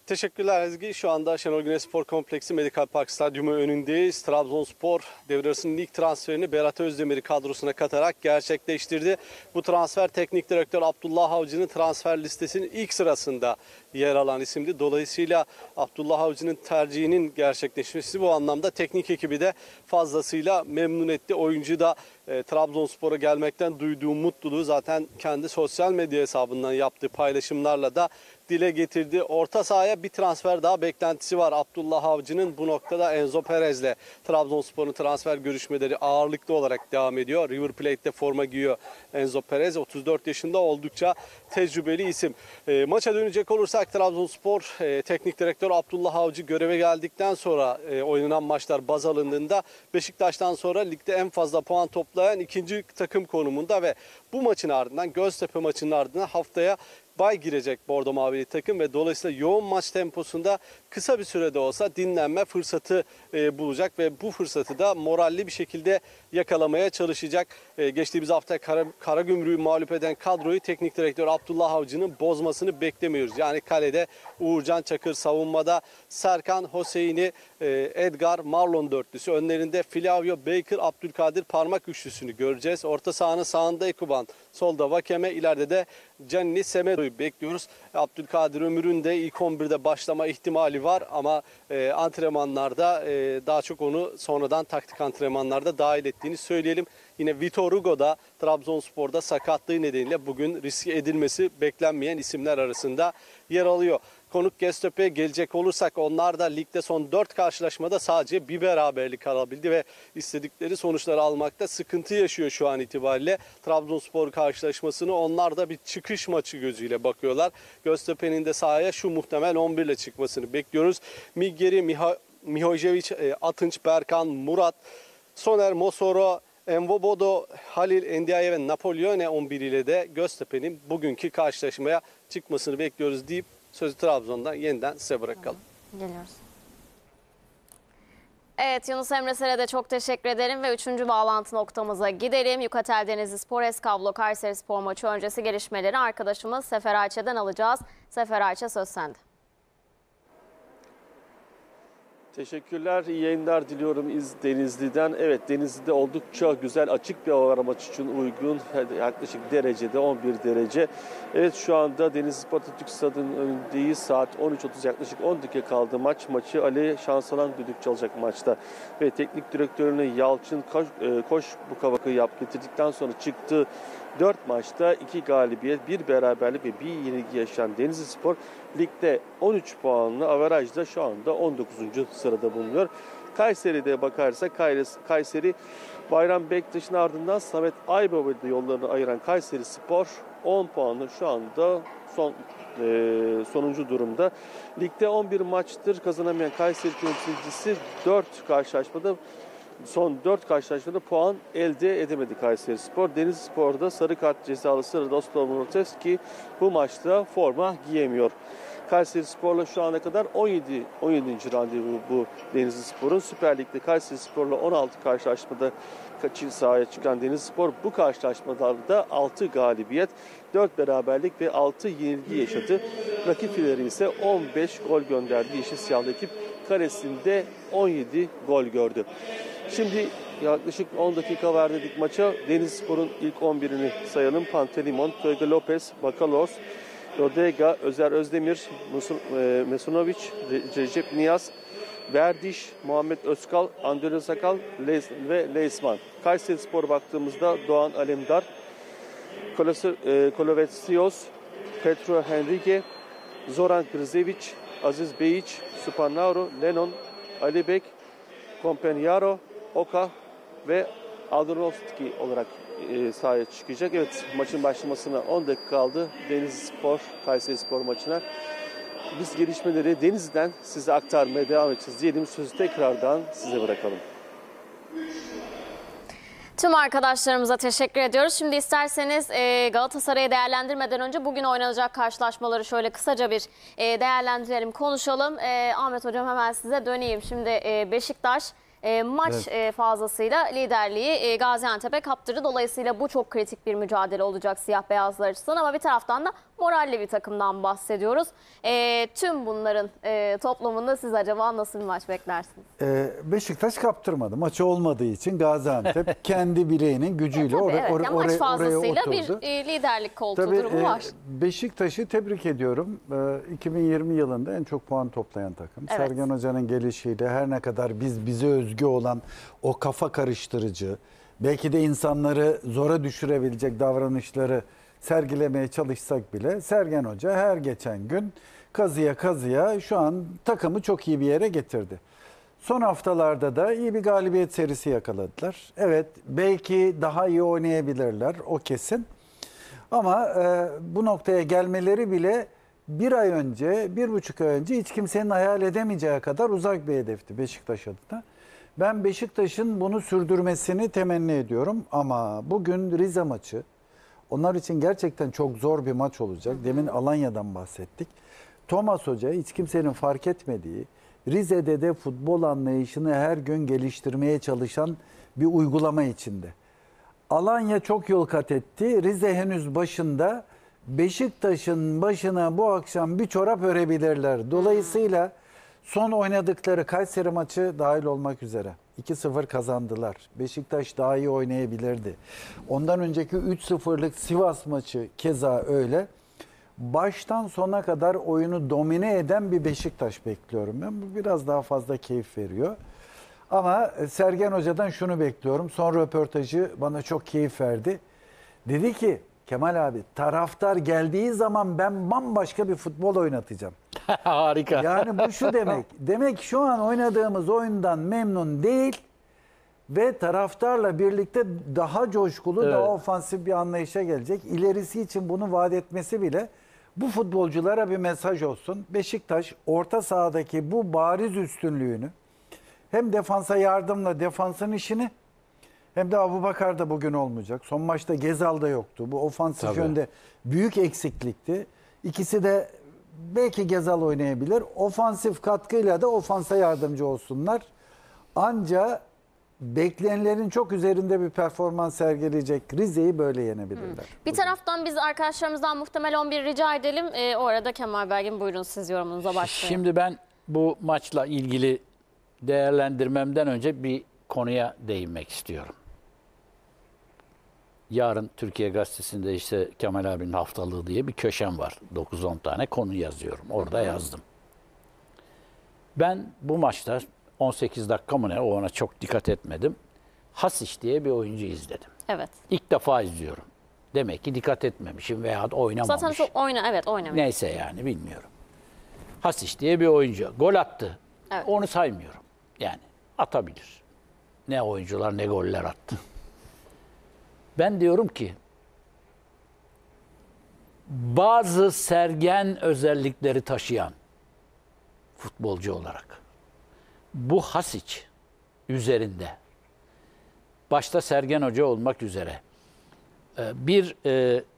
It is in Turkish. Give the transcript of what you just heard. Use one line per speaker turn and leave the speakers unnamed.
Teşekkürler Ezgi. Şu anda Şenol Güneş Spor Kompleksi Medikal Park Stadyumu önündeyiz. Trabzonspor devre arasının lig transferini Berat Özdemir'i kadrosuna katarak gerçekleştirdi. Bu transfer teknik direktör Abdullah Avcı'nın transfer listesinin ilk sırasında yer alan isimdi. Dolayısıyla Abdullah Avcı'nın tercihinin gerçekleşmesi bu anlamda teknik ekibi de fazlasıyla memnun etti. Oyuncu da Trabzonspor'a gelmekten duyduğu mutluluğu zaten kendi sosyal medya hesabından yaptığı paylaşımlarla da dile getirdi. Orta sahaya bir transfer daha beklentisi var Abdullah Avcı'nın. Bu noktada Enzo Perez'le Trabzonspor'un transfer görüşmeleri ağırlıklı olarak devam ediyor. River Plate'de forma giyiyor Enzo Perez. 34 yaşında, oldukça tecrübeli isim. Maça dönecek olursak Trabzonspor teknik direktör Abdullah Avcı göreve geldikten sonra oynanan maçlar baz alındığında Beşiktaş'tan sonra ligde en fazla puan toplayan ikinci takım konumunda ve bu maçın ardından, Göztepe maçının ardından haftaya bay girecek Bordo Mavili takım ve dolayısıyla yoğun maç temposunda kısa bir sürede olsa dinlenme fırsatı bulacak ve bu fırsatı da moralli bir şekilde yakalamaya çalışacak. Geçtiğimiz hafta Karagümrük'ü mağlup eden kadroyu teknik direktör Abdullah Avcı'nın bozmasını beklemiyoruz. Yani kalede Uğurcan Çakır, savunmada Serkan, Hoseyni, Edgar, Marlon dörtlüsü. Önlerinde Flavio, Baker, Abdülkadir parmak üçlüsünü göreceğiz. Orta sahanın sağında Ekuban, solda Vakeme, ileride de Gianni Semedo'yu bekliyoruz. Abdülkadir Ömür'ün de ilk 11'de başlama ihtimali var ama antrenmanlarda daha çok onu sonradan taktik antrenmanlarda dahil ettiğini söyleyelim. Yine Vitor Hugo da Trabzonspor'da sakatlığı nedeniyle bugün riske edilmesi beklenmeyen isimler arasında yer alıyor. Konuk Göztepe'ye gelecek olursak onlar da ligde son 4 karşılaşmada sadece bir beraberlik alabildi ve istedikleri sonuçları almakta sıkıntı yaşıyor şu an itibariyle. Trabzonspor karşılaşmasını onlar da bir çıkış maçı gözüyle bakıyorlar. Göztepe'nin de sahaya şu muhtemel 11 ile çıkmasını bekliyoruz. Migeri, Mihojevic, Atınç, Berkan, Murat, Soner, Mosoro, Envobodo, Halil, Ndiaye ve Napoleone 11 ile de Göztepe'nin bugünkü karşılaşmaya çıkmasını bekliyoruz deyip sözü Trabzon'dan yeniden size bırakalım.
Geliyoruz. Evet, Yunus Emre Ser'e çok teşekkür ederim ve 3. bağlantı noktamıza gidelim. Yukatel Denizlispor Eskablo Kayserispor maçı öncesi gelişmeleri arkadaşımız Sefer Ayça'dan alacağız. Sefer Ayça, söz sende.
Teşekkürler, iyi yayınlar diliyorum Denizli'den. Evet, Denizli'de oldukça güzel, açık bir hava maç için uygun. Yaklaşık derecede, 11 derece. Evet, şu anda Denizli Atatürk Stadı'nın önündeyiz. Saat 13.30, yaklaşık 10 dakika kaldı maçı Ali Şansalan düdük çalacak maçta. Ve teknik direktörüne Yalçın Koş bu kavakı getirdikten sonra çıktı. 4 maçta 2 galibiyet, 1 beraberlik ve 1 yenilgi yaşayan Denizlispor ligde 13 puanlı averajda şu anda 19. sırada bulunuyor. Kayseri'de bakarsak Kayseri Bayram Bektaş'ın ardından Samet Aybaba'da yollarını ayıran Kayserispor 10 puanlı şu anda sonuncu durumda. Ligde 11 maçtır kazanamayan Kayseri temsilcisi 4 karşılaşmada son 4 karşılaşmada puan elde edemedi Kayserispor. Denizlispor'da sarı kart cezalısı Radoslav Murotevski bu maçta forma giyemiyor. Kayserispor'la şu ana kadar 17. randevu bu Denizlispor'un. Süper Lig'de Kayserispor'la 16 karşılaşmada sahaya çıkan Denizlispor bu karşılaşmalarda 6 galibiyet, 4 beraberlik ve 6 yenilgi yaşadı. Rakipleri ise 15 gol gönderdi. Yeşil Siyahlı ekip karesinde 17 gol gördü. Şimdi yaklaşık 10 dakika verdik maça. Denizlispor'un ilk 11'ini sayalım. Pantelimon, Toyga Lopez, Bakalos, Rodega, Özer Özdemir, Mesunovic, Recep Niyaz, Verdiş, Muhammed Özkal, Andrei Sakal ve Leisman. Kayserispor'a baktığımızda Doğan Alemdar, Kolovetsios, Petro Henrique, Zoran Krzevic, Aziz Beyic, Supanauro, Lennon, Alibek, Kompenyaro, Oka ve Aldonovski olarak sahaya çıkacak. Evet, maçın başlamasına 10 dakika kaldı. Denizlispor, Kayserispor maçına. Biz gelişmeleri Denizli'den size aktarmaya devam edeceğiz diyelim. Sözü tekrardan size bırakalım.
Tüm arkadaşlarımıza teşekkür ediyoruz. Şimdi isterseniz Galatasaray'ı değerlendirmeden önce bugün oynanacak karşılaşmaları şöyle kısaca bir değerlendirelim, konuşalım. Ahmet Hocam, hemen size döneyim. Şimdi Beşiktaş maç fazlasıyla liderliği Gaziantep'e kaptırdı. Dolayısıyla bu çok kritik bir mücadele olacak siyah beyazlar açısından ama bir taraftan da moralli bir takımdan bahsediyoruz. Tüm bunların toplamında siz acaba nasıl bir maç beklersiniz?
Beşiktaş kaptırmadı. Maçı olmadığı için Gaziantep kendi bileğinin gücüyle
Tabii, evet.
oraya
Maç fazlasıyla
oturdu.
bir liderlik koltuğu
Tabii,
durumu var.
Beşiktaş'ı tebrik ediyorum. 2020 yılında en çok puan toplayan takım.
Evet.
Sergen Hoca'nın gelişiyle her ne kadar bize özgü olan o kafa karıştırıcı, belki de insanları zora düşürebilecek davranışları sergilemeye çalışsak bile Sergen Hoca her geçen gün kazıya kazıya şu an takımı çok iyi bir yere getirdi. Son haftalarda da iyi bir galibiyet serisi yakaladılar. Evet, belki daha iyi oynayabilirler, o kesin. Ama bu noktaya gelmeleri bile bir ay önce, 1,5 ay önce hiç kimsenin hayal edemeyeceği kadar uzak bir hedefti Beşiktaş adına. Ben Beşiktaş'ın bunu sürdürmesini temenni ediyorum. Ama bugün Rize maçı, onlar için gerçekten çok zor bir maç olacak. Demin Alanya'dan bahsettik. Thomas Hoca hiç kimsenin fark etmediği, Rize'de de futbol anlayışını her gün geliştirmeye çalışan bir uygulama içinde. Alanya çok yol kat etti. Rize henüz başında. Beşiktaş'ın başına bu akşam bir çorap örebilirler. Dolayısıyla son oynadıkları Kayseri maçı dahil olmak üzere 2-0 kazandılar. Beşiktaş daha iyi oynayabilirdi. Ondan önceki 3-0'lık Sivas maçı keza öyle. Baştan sona kadar oyunu domine eden bir Beşiktaş bekliyorum ben. Bu biraz daha fazla keyif veriyor. Ama Sergen Hoca'dan şunu bekliyorum. Son röportajı bana çok keyif verdi. Dedi ki Kemal abi, taraftar geldiği zaman ben bambaşka bir futbol oynatacağım.
Harika.
Yani bu şu demek. Demek ki şu an oynadığımız oyundan memnun değil ve taraftarla birlikte daha coşkulu,
Evet.
daha ofansif bir anlayışa gelecek. İlerisi için bunu vaat etmesi bile bu futbolculara bir mesaj olsun. Beşiktaş orta sahadaki bu bariz üstünlüğünü hem defansa yardımla defansın işini hem de Abubakar da bugün olmayacak. Son maçta Gezal da yoktu. Bu ofansif
Tabii.
yönde büyük eksiklikti. İkisi de belki Gezal oynayabilir. Ofansif katkıyla da ofansa yardımcı olsunlar. Anca beklenenlerin çok üzerinde bir performans sergileyecek Rize'yi böyle yenebilirler.
Bir taraftan biz arkadaşlarımızdan muhtemel 11 rica edelim. O arada Kemal Belgin, buyurun siz yorumunuza başlayın.
Şimdi ben bu maçla ilgili değerlendirmemden önce bir konuya değinmek istiyorum. Yarın Türkiye Gazetesi'nde işte Kemal abinin haftalığı diye bir köşem var. 9-10 tane konu yazıyorum. Orada yazdım. Ben bu maçta 18 dakika mı ne, ona çok dikkat etmedim. Hasic diye bir oyuncu izledim.
Evet.
İlk defa izliyorum. Demek ki dikkat etmemişim veya oynamamış.
Zaten çok oynamıyor.
Neyse yani bilmiyorum. Hasic diye bir oyuncu. Gol attı.
Evet.
Onu saymıyorum. Yani atabilir. Ne oyuncular ne goller attı. Ben diyorum ki bazı Sergen özellikleri taşıyan futbolcu olarak bu Hasic üzerinde başta Sergen Hoca olmak üzere bir